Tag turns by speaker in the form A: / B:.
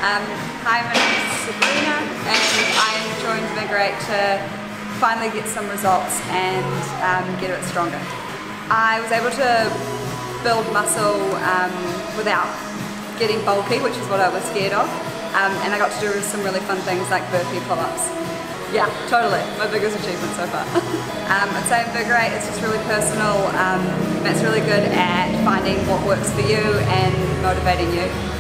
A: Hi, my name is Sabrina and I joined Invigorate to finally get some results and get a bit stronger. I was able to build muscle without getting bulky, which is what I was scared of, and I got to do some really fun things like burpee pull-ups. Yeah, totally, my biggest achievement so far. I'd say Invigorate is just really personal. It's really good at finding what works for you and motivating you.